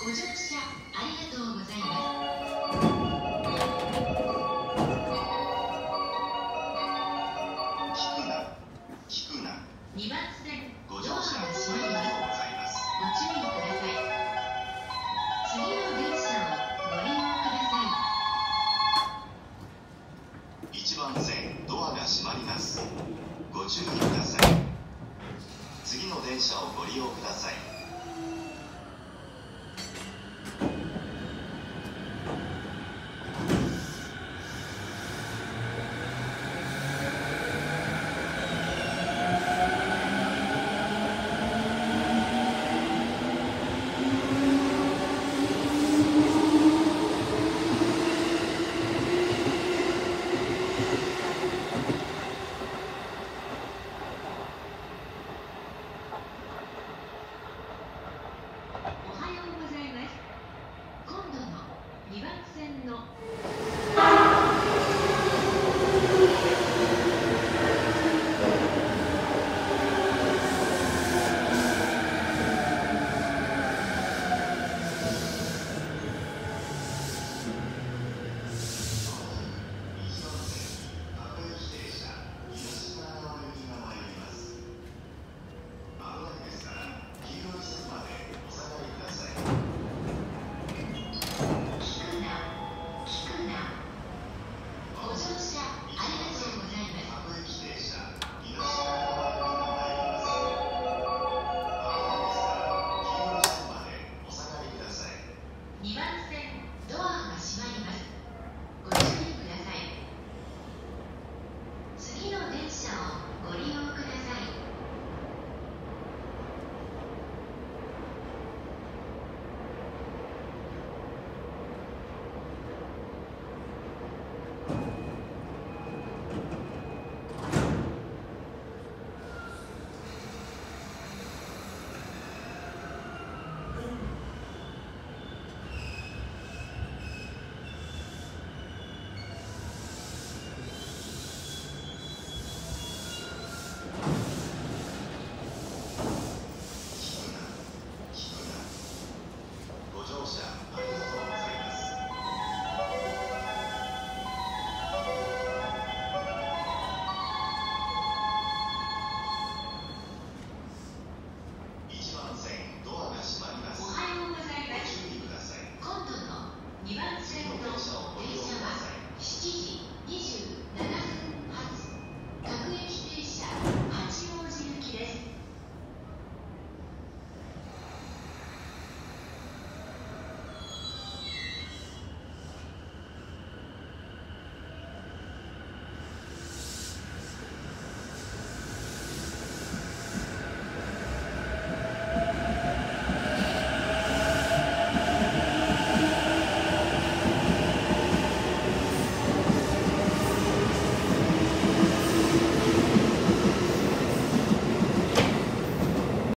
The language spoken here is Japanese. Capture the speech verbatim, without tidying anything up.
ご乗車ありがとうございます。 聞くな、聞くな。 にばん線、 ご乗車ありがとうございます。 ご注意ください。次の電車をご利用ください。 いちばん線、ドアが閉まります。ご注意ください。次の電車をご利用ください。ご乗車